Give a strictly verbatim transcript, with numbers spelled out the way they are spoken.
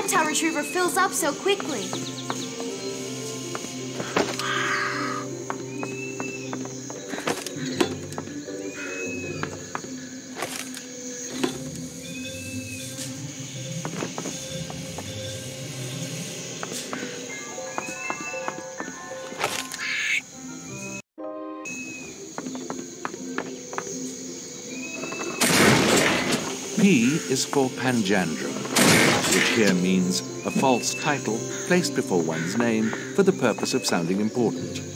data retriever fills up so quickly. P is for panjandrum, which here means a false title placed before one's name for the purpose of sounding important.